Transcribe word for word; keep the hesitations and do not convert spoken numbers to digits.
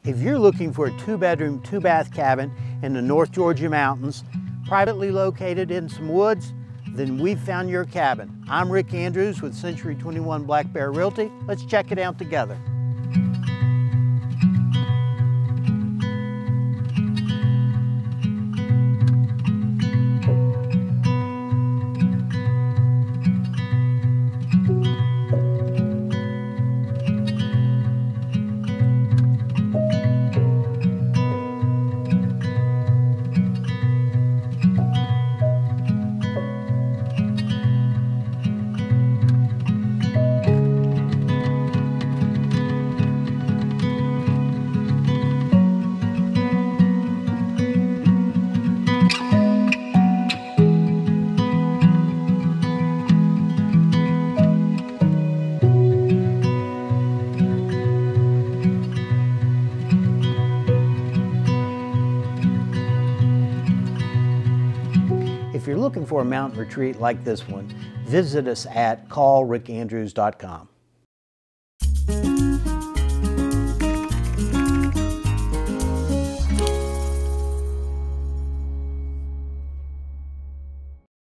If you're looking for a two-bedroom, two-bath cabin in the North Georgia mountains, privately located in some woods, then we've found your cabin. I'm Rick Andrews with Century twenty-one Black Bear Realty. Let's check it out together. If you're looking for a mountain retreat like this one, visit us at call rick andrews dot com.